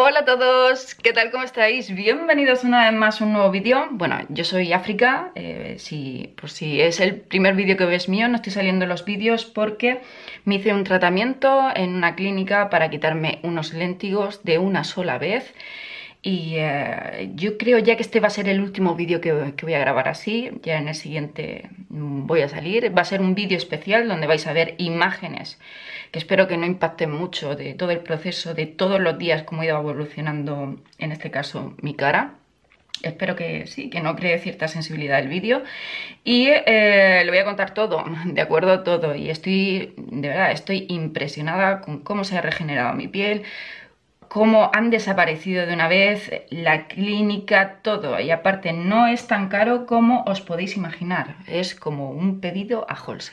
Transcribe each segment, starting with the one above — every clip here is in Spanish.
Hola a todos, ¿qué tal? ¿Cómo estáis? Bienvenidos una vez más a un nuevo vídeo. Bueno, yo soy África, por si es el primer vídeo que ves mío, no estoy saliendo los vídeos porque me hice un tratamiento en una clínica para quitarme unos léntigos de una sola vez. Y yo creo ya que este va a ser el último vídeo que voy a grabar así. Ya en el siguiente voy a salir. Va a ser un vídeo especial donde vais a ver imágenes que espero que no impacten mucho de todo el proceso, de todos los días, cómo ha ido evolucionando, en este caso, mi cara. Espero que sí, que no cree cierta sensibilidad el vídeo. Y le voy a contar todo, de acuerdo, todo. Y de verdad, estoy impresionada con cómo se ha regenerado mi piel, cómo han desaparecido de una vez, la clínica, todo. Y aparte no es tan caro como os podéis imaginar. Es como un pedido a Holse.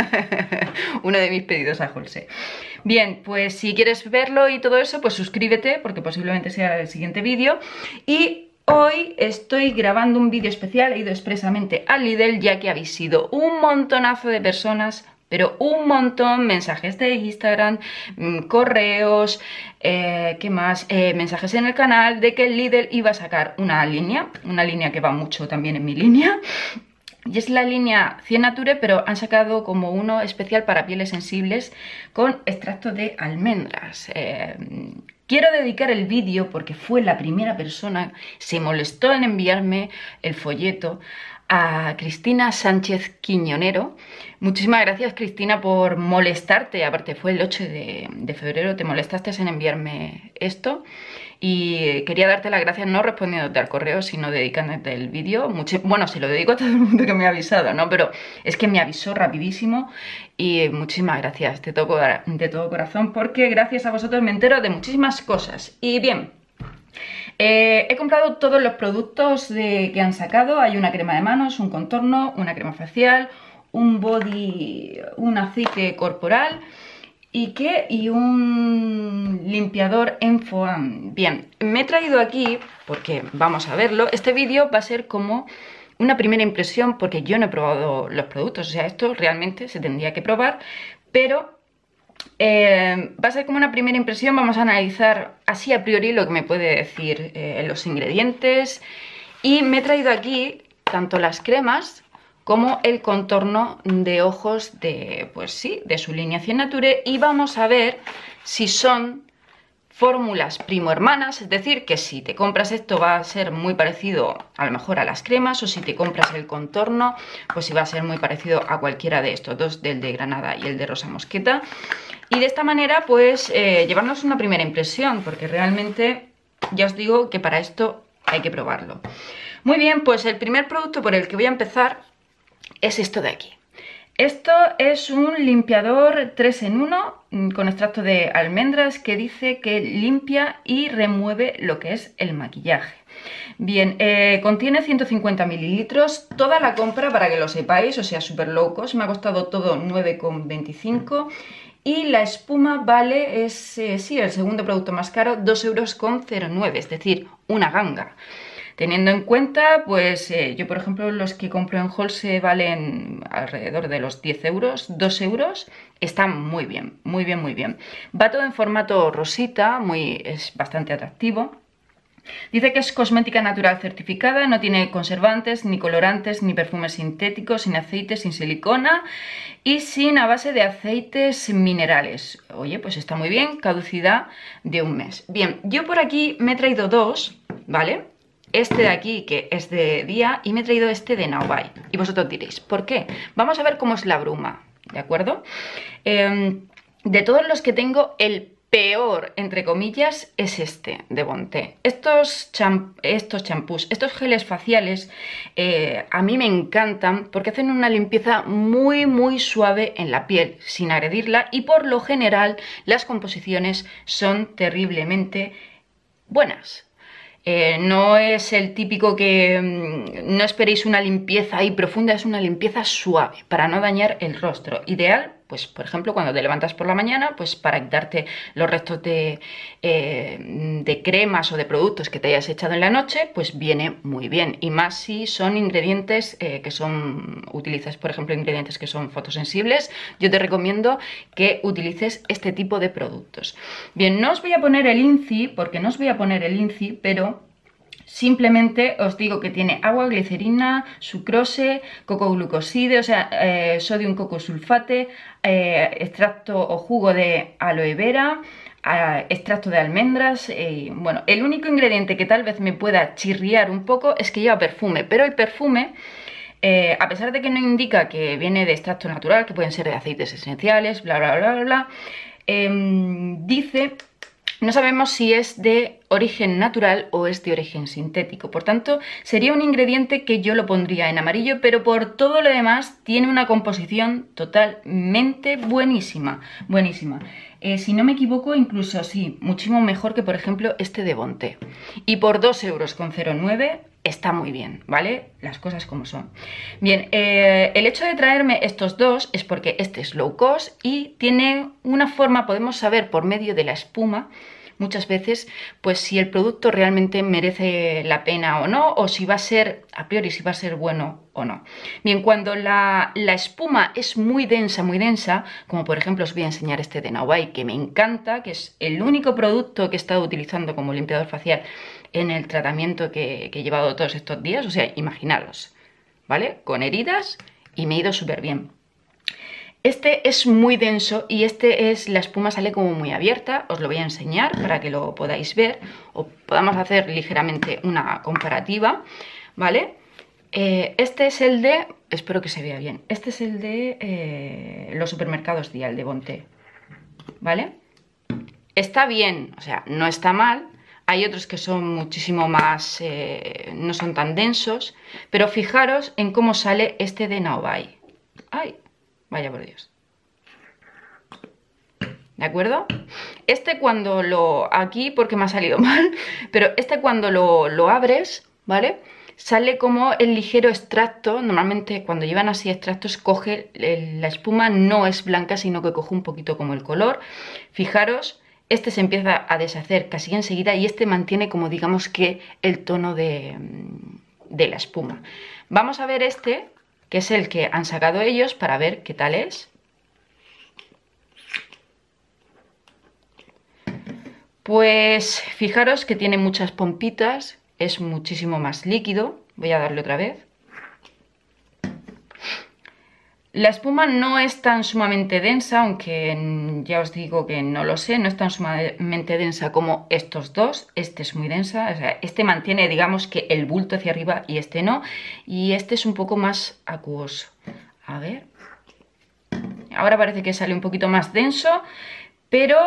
Uno de mis pedidos a Holse. Bien, pues si quieres verlo y todo eso, pues suscríbete porque posiblemente sea el siguiente vídeo. Y hoy estoy grabando un vídeo especial, he ido expresamente al Lidl ya que habéis sido un montonazo de personas, pero un montón, mensajes de Instagram, correos, ¿qué más? Mensajes en el canal de que el Lidl iba a sacar una línea que va mucho también en mi línea. Y es la línea 100 Nature, pero han sacado como uno especial para pieles sensibles con extracto de almendras. Quiero dedicar el vídeo porque fue la primera persona, se molestó en enviarme el folleto, a Cristina Sánchez Quiñonero. Muchísimas gracias, Cristina, por molestarte. Aparte, fue el 8 de febrero, te molestaste en enviarme esto. Y quería darte las gracias no respondiéndote al correo, sino dedicándote el vídeo. Bueno, se lo dedico a todo el mundo que me ha avisado, ¿no? Pero es que me avisó rapidísimo y muchísimas gracias de todo corazón, porque gracias a vosotros me entero de muchísimas cosas. Y bien, he comprado todos los productos que han sacado. Hay una crema de manos, un contorno, una crema facial, un body, un aceite corporal y un limpiador en foam. Bien, me he traído aquí, porque vamos a verlo, este vídeo va a ser como una primera impresión porque yo no he probado los productos, o sea, esto realmente se tendría que probar, pero va a ser como una primera impresión. Vamos a analizar así a priori lo que me puede decir los ingredientes. Y me he traído aquí tanto las cremas como el contorno de ojos de, pues sí, de su línea 100 Nature. Y vamos a ver si son fórmulas primo hermanas, es decir, que si te compras esto va a ser muy parecido a lo mejor a las cremas, o si te compras el contorno, pues sí va a ser muy parecido a cualquiera de estos dos, del de Granada y el de Rosa Mosqueta. Y de esta manera, pues, llevarnos una primera impresión, porque realmente ya os digo que para esto hay que probarlo. Muy bien, pues el primer producto por el que voy a empezar es esto de aquí. Esto es un limpiador 3 en 1 con extracto de almendras que dice que limpia y remueve lo que es el maquillaje. Bien, contiene 150 mililitros, toda la compra, para que lo sepáis, o sea, súper low cost, me ha costado todo 9,25 y la espuma vale, sí, el segundo producto más caro, 2,09 €, es decir, una ganga. Teniendo en cuenta, pues yo por ejemplo los que compro en Holse valen alrededor de los 10 €, 2 €, están muy bien, muy bien, muy bien. Va todo en formato rosita, es bastante atractivo. Dice que es cosmética natural certificada, no tiene conservantes, ni colorantes, ni perfumes sintéticos, sin aceites, sin silicona y sin a base de aceites minerales. Oye, pues está muy bien, caducidad de un mes. Bien, yo por aquí me he traído dos, ¿vale? Este de aquí, que es de día, y me he traído este de Now Buy. Y vosotros diréis, ¿por qué? Vamos a ver cómo es la bruma, ¿de acuerdo? De todos los que tengo, el peor, entre comillas, es este de Bonté. Estos champús, estos geles faciales, a mí me encantan porque hacen una limpieza muy, muy suave en la piel, sin agredirla, y por lo general las composiciones son terriblemente buenas. No es el típico que no esperéis una limpieza ahí profunda, es una limpieza suave para no dañar el rostro. Ideal pues por ejemplo cuando te levantas por la mañana, pues para quitarte los restos de cremas o de productos que te hayas echado en la noche, pues viene muy bien. Y más si son ingredientes utilizas por ejemplo ingredientes que son fotosensibles, yo te recomiendo que utilices este tipo de productos. Bien, no os voy a poner el INCI, porque no os voy a poner el INCI, pero simplemente os digo que tiene agua, glicerina, sucrose, cocoglucoside, o sea, sodium cocosulfate, extracto o jugo de aloe vera, extracto de almendras. Bueno, el único ingrediente que tal vez me pueda chirriar un poco es que lleva perfume, pero el perfume, a pesar de que no indica que viene de extracto natural, que pueden ser de aceites esenciales, bla, bla, bla, bla, bla, dice... No sabemos si es de origen natural o es de origen sintético, por tanto sería un ingrediente que yo lo pondría en amarillo, pero por todo lo demás tiene una composición totalmente buenísima, buenísima. Si no me equivoco, incluso sí, muchísimo mejor que por ejemplo este de Bonté. Y por 2,09 € está muy bien, ¿vale? Las cosas como son. Bien, el hecho de traerme estos dos es porque este es low cost y tiene una forma, podemos saber por medio de la espuma, muchas veces, pues si el producto realmente merece la pena o no, o si va a ser, a priori, si va a ser bueno o no. Bien, cuando la espuma es muy densa, como por ejemplo os voy a enseñar este de Naubai, que me encanta, que es el único producto que he estado utilizando como limpiador facial en el tratamiento que he llevado todos estos días, o sea, imaginaros, ¿vale? Con heridas y me ha ido súper bien. Este es muy denso y la espuma sale como muy abierta, os lo voy a enseñar para que lo podáis ver o podamos hacer ligeramente una comparativa, ¿vale? Este es el de, espero que se vea bien, este es el de los supermercados Día, el de Bonté, ¿vale? Está bien, o sea, no está mal. Hay otros que son muchísimo más, no son tan densos, pero fijaros en cómo sale este de Naubai. ¡Ay! Vaya por Dios. ¿De acuerdo? Este cuando aquí porque me ha salido mal, pero este cuando lo abres, ¿vale? Sale como el ligero extracto. Normalmente cuando llevan así extractos coge, la espuma no es blanca, sino que coge un poquito como el color. Fijaros. Este se empieza a deshacer casi enseguida y este mantiene como digamos que el tono de la espuma. Vamos a ver este, que es el que han sacado ellos, para ver qué tal es. Pues fijaros que tiene muchas pompitas, es muchísimo más líquido. Voy a darle otra vez. La espuma no es tan sumamente densa, aunque ya os digo que no lo sé, no es tan sumamente densa como estos dos. Este es muy densa, o sea, este mantiene, digamos, que el bulto hacia arriba y este no. Y este es un poco más acuoso. A ver. Ahora parece que sale un poquito más denso, pero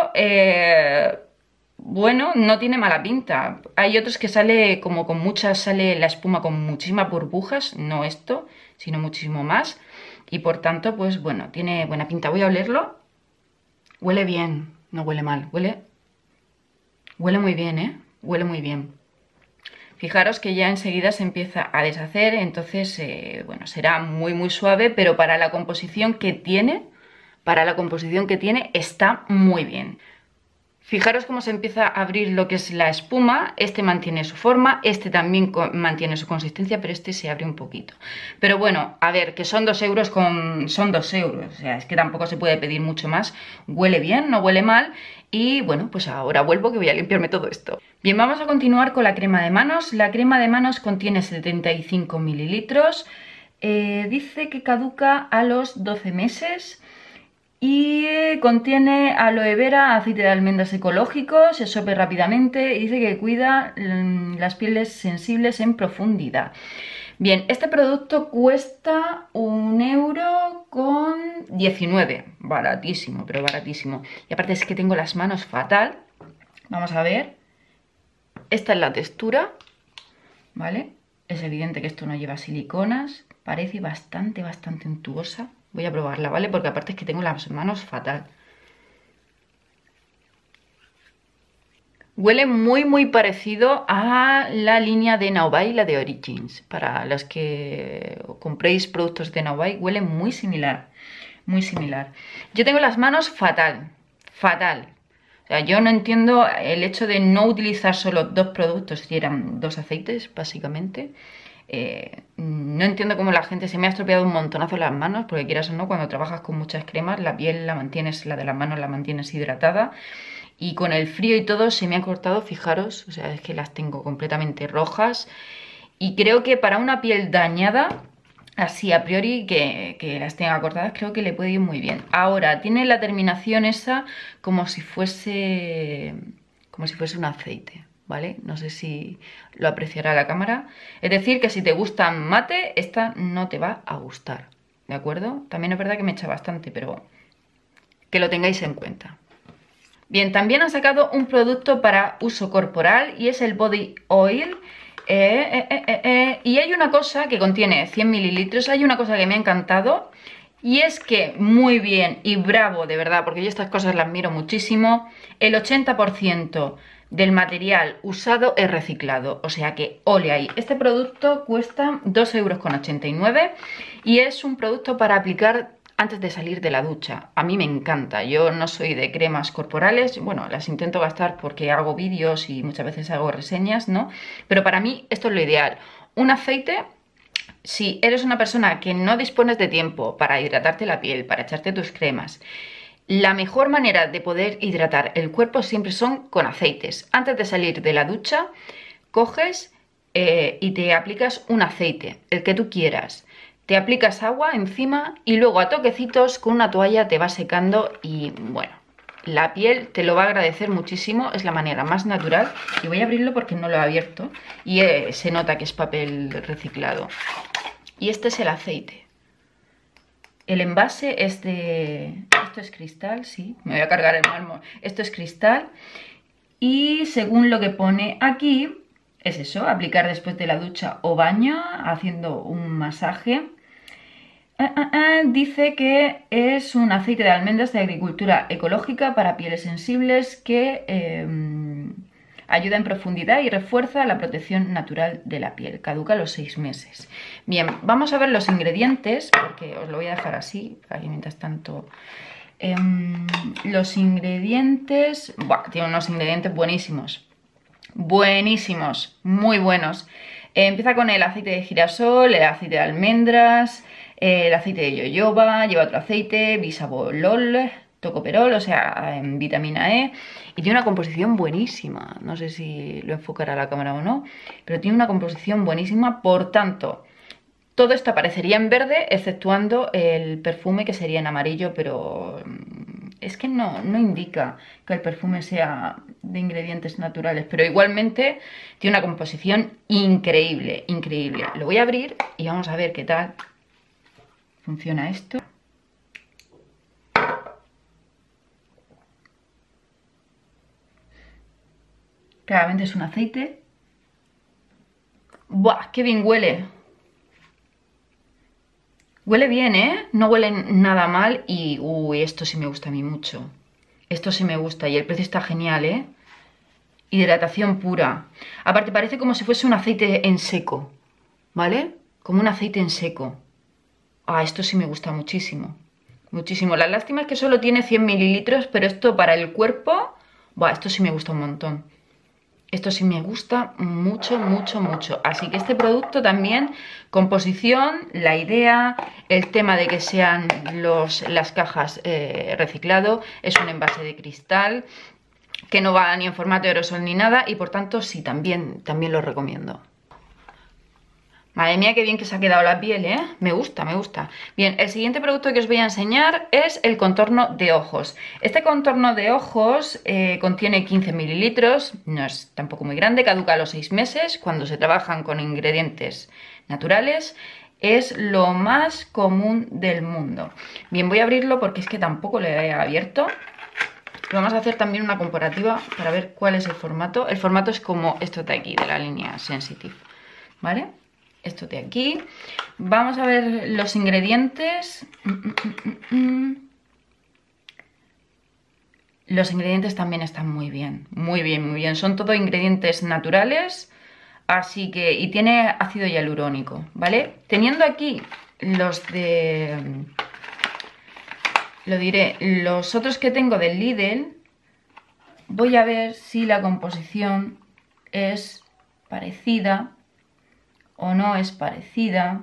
bueno, no tiene mala pinta. Hay otros que sale como con sale la espuma con muchísimas burbujas, no esto, sino muchísimo más. Y por tanto, pues bueno, tiene buena pinta. Voy a olerlo. Huele bien, no huele mal. Huele muy bien, ¿eh? Huele muy bien. Fijaros que ya enseguida se empieza a deshacer, entonces, bueno, será muy muy suave, pero para la composición que tiene, está muy bien. Fijaros cómo se empieza a abrir lo que es la espuma. Este mantiene su forma, este también mantiene su consistencia, pero este se abre un poquito. Pero bueno, a ver, que son 2 euros son 2 euros, o sea, es que tampoco se puede pedir mucho más. Huele bien, no huele mal. Y bueno, pues ahora vuelvo que voy a limpiarme todo esto. Bien, vamos a continuar con la crema de manos. La crema de manos contiene 75 mililitros. Dice que caduca a los 12 meses. Y contiene aloe vera, aceite de almendras ecológico, se sope rápidamente y dice que cuida las pieles sensibles en profundidad. Bien, este producto cuesta 1,19 €, baratísimo, pero baratísimo. Y aparte es que tengo las manos fatal. Vamos a ver. Esta es la textura, ¿vale? Es evidente que esto no lleva siliconas, parece bastante untuosa. Voy a probarla, ¿vale? Porque aparte es que tengo las manos fatal. Huele muy parecido a la línea de Naubai, la de Origins. Para los que compréis productos de Naubai, huele muy similar. muy similar. Yo tengo las manos fatal, fatal. O sea, yo no entiendo el hecho de no utilizar solo 2 productos, si eran 2 aceites, básicamente. No entiendo cómo la gente se me ha estropeado un montonazo las manos, porque quieras o no, cuando trabajas con muchas cremas, la piel la mantienes, la de las manos la mantienes hidratada. Y con el frío y todo se me han cortado, fijaros, o sea, es que las tengo completamente rojas. Y creo que para una piel dañada, así a priori, que las tenga cortadas, creo que le puede ir muy bien. Ahora, tiene la terminación esa como si fuese un aceite, ¿vale? No sé si lo apreciará la cámara. Es decir, que si te gusta mate, esta no te va a gustar, ¿de acuerdo? También es verdad que me echa bastante, pero que lo tengáis en cuenta. Bien, también han sacado un producto para uso corporal y es el Body Oil. Y hay una cosa que contiene 100 mililitros, hay una cosa que me ha encantado y es que muy bien y bravo, de verdad, porque yo estas cosas las miro muchísimo, el 80% del material usado es reciclado, o sea que ole ahí. Este producto cuesta 2,89 € y es un producto para aplicar antes de salir de la ducha. A mí me encanta, yo no soy de cremas corporales, bueno, las intento gastar porque hago vídeos y muchas veces hago reseñas, ¿no? Pero para mí esto es lo ideal. Un aceite, si eres una persona que no dispones de tiempo para hidratarte la piel, para echarte tus cremas, la mejor manera de poder hidratar el cuerpo siempre son con aceites. Antes de salir de la ducha, coges y te aplicas un aceite, el que tú quieras. Te aplicas agua encima y luego a toquecitos con una toalla te va secando y bueno, la piel te lo va a agradecer muchísimo, es la manera más natural. Y voy a abrirlo porque no lo he abierto y se nota que es papel reciclado. Y este es el aceite. El envase es de... Esto es cristal, sí, me voy a cargar el mármol. Esto es cristal y según lo que pone aquí, es eso, aplicar después de la ducha o baño, haciendo un masaje. Dice que es un aceite de almendras de agricultura ecológica para pieles sensibles que ayuda en profundidad y refuerza la protección natural de la piel. Caduca a los 6 meses. Bien, vamos a ver los ingredientes, porque os lo voy a dejar así, para que mientras tanto... los ingredientes... Buah, tiene unos ingredientes buenísimos. Buenísimos, muy buenos. Empieza con el aceite de girasol, el aceite de almendras... el aceite de jojoba, lleva otro aceite, bisabolol, tocoperol, o sea, en vitamina E. Y tiene una composición buenísima. No sé si lo enfocará la cámara o no, pero tiene una composición buenísima. Por tanto, todo esto aparecería en verde, exceptuando el perfume que sería en amarillo, pero es que no indica que el perfume sea de ingredientes naturales. Pero igualmente tiene una composición increíble, increíble. Lo voy a abrir y vamos a ver qué tal funciona esto. Claramente es un aceite. ¡Buah! ¡Qué bien huele! Huele bien, ¿eh? No huele nada mal y... Uy, esto sí me gusta a mí mucho. Esto sí me gusta y el precio está genial, ¿eh? Hidratación pura. Aparte parece como si fuese un aceite en seco, ¿vale? Como un aceite en seco. Ah, esto sí me gusta muchísimo. Muchísimo. La lástima es que solo tiene 100 mililitros, pero esto para el cuerpo... Buah, esto sí me gusta un montón. Esto sí me gusta mucho, mucho, mucho. Así que este producto también, composición, la idea, el tema de que sean las cajas reciclado, es un envase de cristal que no va ni en formato aerosol ni nada y por tanto sí, también lo recomiendo. Madre mía, qué bien que se ha quedado la piel, ¿eh? Me gusta, me gusta. Bien, el siguiente producto que os voy a enseñar es el contorno de ojos. Este contorno de ojos contiene 15 mililitros, no es tampoco muy grande, caduca a los 6 meses. Cuando se trabajan con ingredientes naturales, es lo más común del mundo. Bien, voy a abrirlo porque es que tampoco lo he abierto. Vamos a hacer también una comparativa para ver cuál es el formato. El formato es como esto de aquí, de la línea Sensitive, ¿vale? Esto de aquí. Vamos a ver los ingredientes. Los ingredientes también están muy bien, muy bien, muy bien. Son todo ingredientes naturales, así que... Y tiene ácido hialurónico, ¿vale? Teniendo aquí los de lo diré. Los otros que tengo del Lidl, voy a ver si la composición es parecida o no es parecida.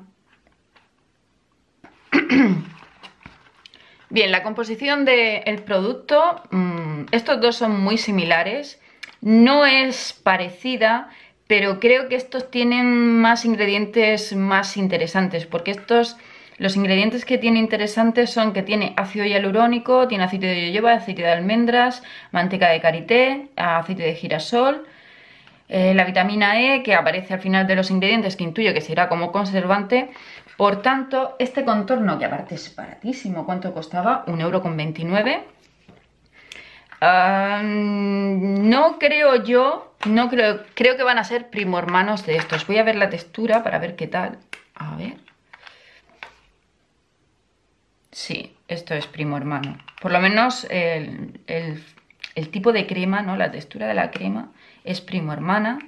Bien, la composición del producto, estos dos son muy similares, no es parecida, pero creo que estos tienen más ingredientes más interesantes, porque los ingredientes que tiene interesantes son que tiene ácido hialurónico, tiene aceite de yoyoba, aceite de almendras, manteca de karité, aceite de girasol, la vitamina E que aparece al final de los ingredientes, que intuyo que será como conservante. Por tanto, este contorno, que aparte es baratísimo, ¿cuánto costaba? 1,29 €. No creo yo, creo que van a ser primo hermanos de estos. Voy a ver la textura para ver qué tal. A ver. Sí, esto es primo hermano. Por lo menos el tipo de crema, ¿no? La textura de la crema es primo hermana.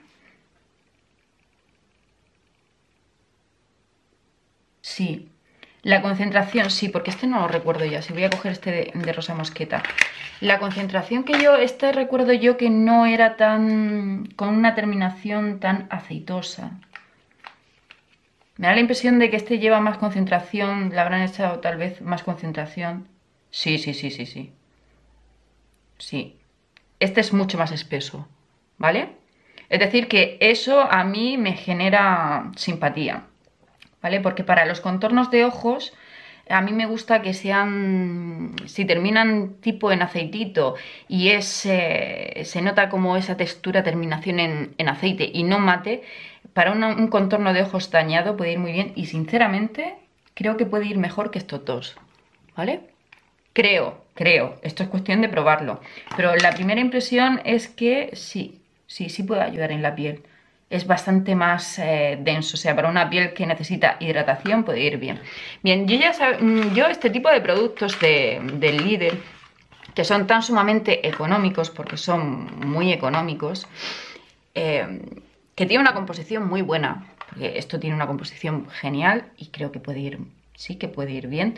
Sí, la concentración, sí, porque este no lo recuerdo ya. Si voy a coger este de Rosa Mosqueta. La concentración que recuerdo yo que no era con una terminación tan aceitosa. Me da la impresión de que este lleva más concentración, le habrán echado tal vez más concentración. Sí, sí, sí, sí, sí. Sí, este es mucho más espeso, ¿vale? Es decir, que eso a mí me genera simpatía, ¿vale? Porque para los contornos de ojos, a mí me gusta que sean, si terminan tipo en aceitito y se nota como esa textura, terminación en aceite y no mate, para un contorno de ojos dañado puede ir muy bien y sinceramente creo que puede ir mejor que estos dos, ¿vale? Creo, esto es cuestión de probarlo, pero la primera impresión es que sí puede ayudar en la piel. Es bastante más denso, o sea, para una piel que necesita hidratación puede ir bien. Bien, yo este tipo de productos del Lidl, que son tan sumamente económicos, porque son muy económicos, que tiene una composición muy buena, porque esto tiene una composición genial y creo que puede ir, sí que puede ir bien.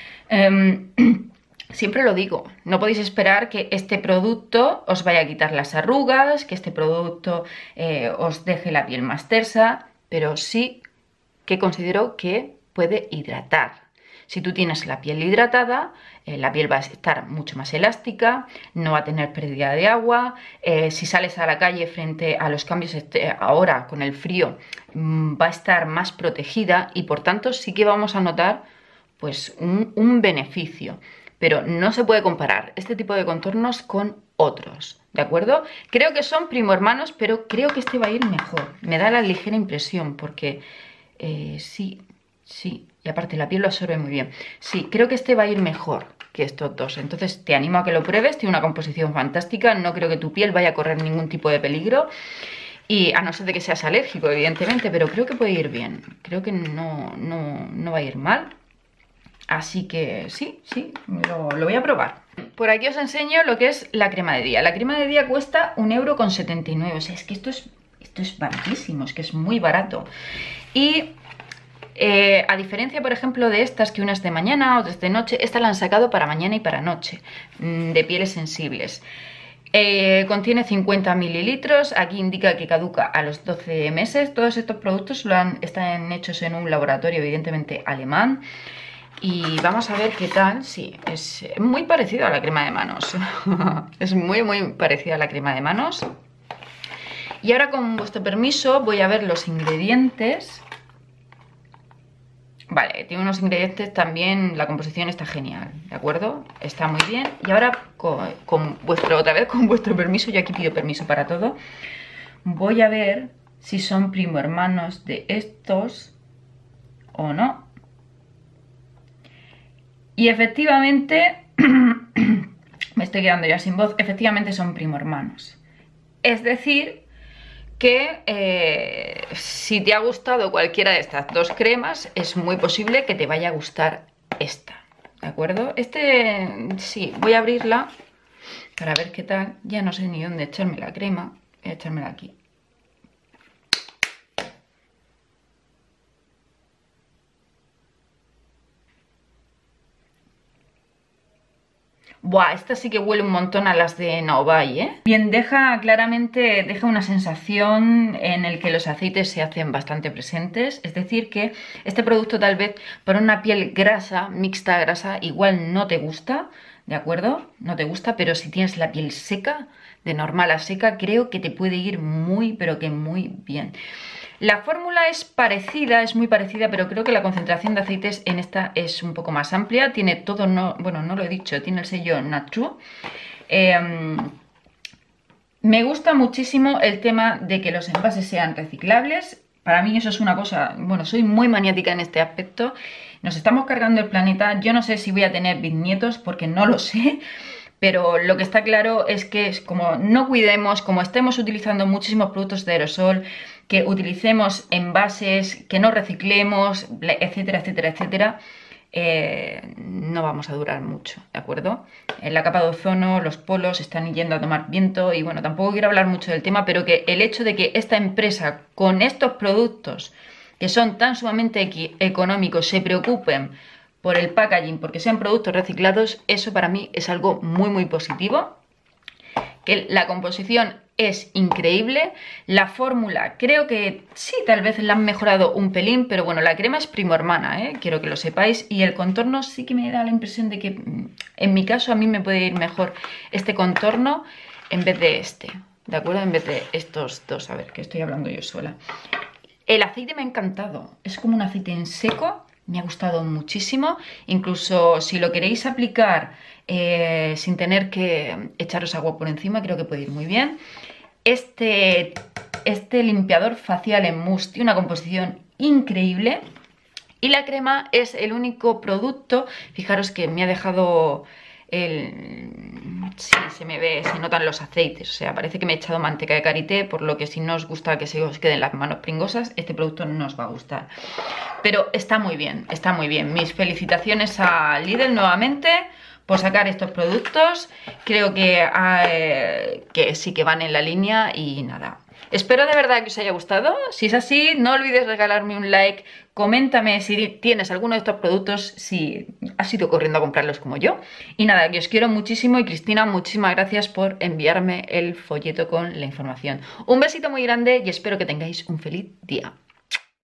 Siempre lo digo, no podéis esperar que este producto os vaya a quitar las arrugas, que este producto os deje la piel más tersa, pero sí que considero que puede hidratar. Si tú tienes la piel hidratada, la piel va a estar mucho más elástica, no va a tener pérdida de agua. Si sales a la calle frente a los cambios ahora con el frío, va a estar más protegida y por tanto sí que vamos a notar pues un beneficio. Pero no se puede comparar este tipo de contornos con otros, ¿de acuerdo? Creo que son primo hermanos, pero creo que este va a ir mejor. Me da la ligera impresión, porque sí, y aparte la piel lo absorbe muy bien. Sí, creo que este va a ir mejor que estos dos. Entonces te animo a que lo pruebes, tiene una composición fantástica, no creo que tu piel vaya a correr ningún tipo de peligro. Y a no ser de que seas alérgico, evidentemente, pero creo que puede ir bien. Creo que no va a ir mal. Así que sí, lo voy a probar. Por aquí os enseño lo que es la crema de día. La crema de día cuesta 1,79 €. O sea, es que esto es baratísimo, es que es muy barato. Y a diferencia, por ejemplo, de estas, que unas de mañana o de noche, estas la han sacado para mañana y para noche, de pieles sensibles. Contiene 50 mililitros, aquí indica que caduca a los 12 meses. Todos estos productos están hechos en un laboratorio evidentemente alemán. Y vamos a ver qué tal. Sí, es muy parecido a la crema de manos. Es muy parecida a la crema de manos. Y ahora, con vuestro permiso, voy a ver los ingredientes. Vale, tiene unos ingredientes también, la composición está genial, ¿de acuerdo? Está muy bien. Y ahora, otra vez con vuestro permiso, yo aquí pido permiso para todo, voy a ver si son primo hermanos de estos o no. Y efectivamente, me estoy quedando ya sin voz, efectivamente son primo hermanos. Es decir, que si te ha gustado cualquiera de estas dos cremas, es muy posible que te vaya a gustar esta, ¿de acuerdo? Sí, voy a abrirla para ver qué tal. Ya no sé ni dónde echarme la crema, voy a echármela aquí. Buah, esta sí que huele un montón a las de Novai, ¿eh? Bien, claramente deja una sensación en el que los aceites se hacen bastante presentes. Es decir que este producto tal vez para una piel grasa, mixta grasa, igual no te gusta, ¿de acuerdo? No te gusta, pero si tienes la piel seca, de normal a seca, creo que te puede ir muy, pero que muy bien. La fórmula es parecida, es muy parecida, pero creo que la concentración de aceites en esta es un poco más amplia. Tiene todo, bueno, no lo he dicho, tiene el sello Nature. Me gusta muchísimo el tema de que los envases sean reciclables. Para mí eso es una cosa, bueno, soy muy maniática en este aspecto. Nos estamos cargando el planeta. Yo no sé si voy a tener bisnietos porque no lo sé. Pero lo que está claro es que como no cuidemos, como estemos utilizando muchísimos productos de aerosol, que utilicemos envases, que no reciclemos, etcétera, etcétera, etcétera, no vamos a durar mucho, ¿de acuerdo? En la capa de ozono, los polos están yendo a tomar viento y bueno, tampoco quiero hablar mucho del tema, pero que el hecho de que esta empresa con estos productos que son tan sumamente económicos se preocupen por el packaging, porque sean productos reciclados, eso para mí es algo muy muy positivo. Que la composición es increíble, la fórmula creo que sí, tal vez la han mejorado un pelín, pero bueno, la crema es primo hermana, quiero que lo sepáis, y el contorno sí que me da la impresión de que en mi caso a mí me puede ir mejor este contorno en vez de este, ¿de acuerdo? En vez de estos dos, a ver, que estoy hablando yo sola. El aceite me ha encantado, es como un aceite en seco. Me ha gustado muchísimo, incluso si lo queréis aplicar sin tener que echaros agua por encima, creo que puede ir muy bien. Este limpiador facial en mousse tiene una composición increíble y la crema es el único producto, fijaros que me ha dejado sí, se me ve, se notan los aceites, o sea, parece que me he echado manteca de karité, por lo que si no os gusta que se os queden las manos pringosas, este producto no os va a gustar. Pero está muy bien, está muy bien. Mis felicitaciones a Lidl nuevamente por sacar estos productos. Creo que sí que van en la línea y nada. Espero de verdad que os haya gustado. Si es así, no olvides regalarme un like. Coméntame si tienes alguno de estos productos, si has ido corriendo a comprarlos como yo. Y nada, que os quiero muchísimo y Cristina, muchísimas gracias por enviarme el folleto con la información. Un besito muy grande y espero que tengáis un feliz día.